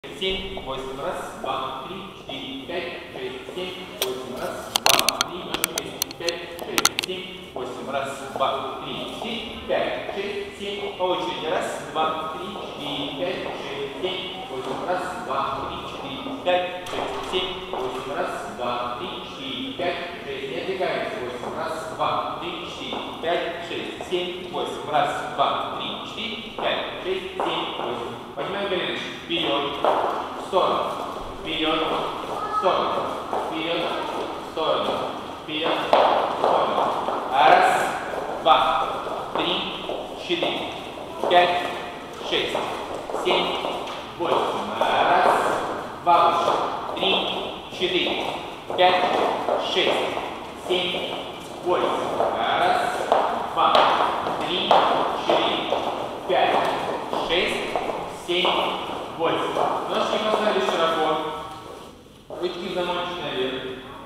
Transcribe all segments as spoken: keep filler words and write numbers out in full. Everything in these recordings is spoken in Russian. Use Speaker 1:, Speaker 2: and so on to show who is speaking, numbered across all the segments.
Speaker 1: семь, восемь, раз, два, три, четыре, пять, шесть, семь, восемь, раз, два, три, ножки вместе, пять, шесть, семь, восемь, раз, два, три, четыре, пять, шесть, семь, по очереди, раз, два, три, четыре, пять, шесть, семь, восемь, раз, два, три, четыре, пять, шесть, семь, восемь, раз, два, три, четыре, пять, шесть, не отвлекаемся, восемь, раз, два, три, четыре, пять, шесть, семь, восемь, раз, два, три, четыре, пять, шесть, семь, восемь. Поднимаем коленочки. Вперед, в сторону, вперед, в сторону, вперед, в сторону, вперед, в сторону. Раз, два, три, четыре, пять, шесть, семь, восемь. Раз, два, три, четыре, пять, шесть, семь, восемь. Раз, два, три, четыре, пять, шесть, семь, восемь. Ножки поставили широко. Ручки в замочек наверх.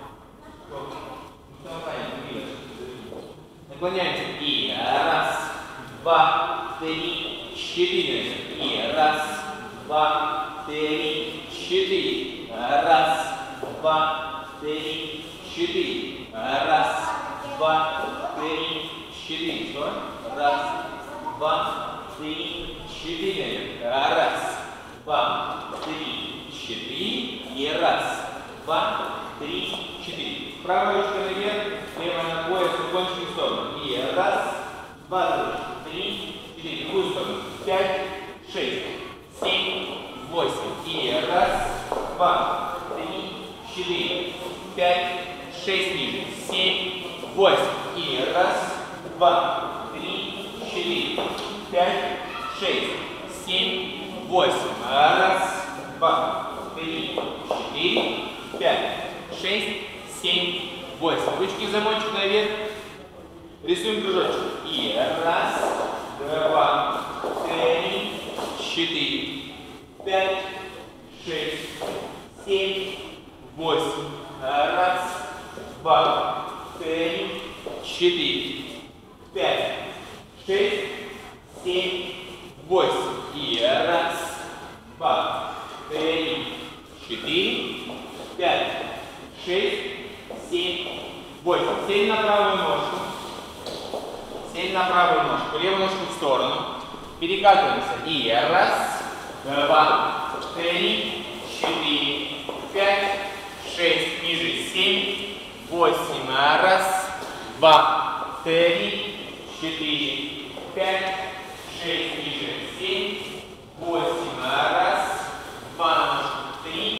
Speaker 1: Наклоняемся. И раз, два, три, четыре. И раз, два, три, четыре. Раз, два, три, четыре. Раз, два, три, четыре. Раз, два, три, четыре. Раз, два, три, четыре. И раз, два, три, четыре. Правая ручка наверх, левая на пояс, кончики в сторону. И раз, два, три, четыре. Другую сторону. Пять, шесть, семь, восемь. И раз, два, три, четыре, пять, шесть ниже. Семь, восемь. И раз, два, три, четыре, пять, шесть, семь, восемь. Раз, два, три, четыре, пять, шесть, семь, восемь. Ручки в замочек наверх. Рисуем кружочек. И раз, два, три, четыре, пять, шесть, семь, восемь. Раз, два, три, четыре, пять, шесть, семь, восемь. И раз, два, три, четыре, пять, шесть, семь, восемь. Семь на правую ножку. Семь на правую ножку. Левую ножку в сторону. Перекатываемся. И раз, два, три, четыре, пять, шесть, ниже. Семь, восемь. Раз, два, три, четыре, пять, шесть, ниже. Семь, восемь. Раз, два, три.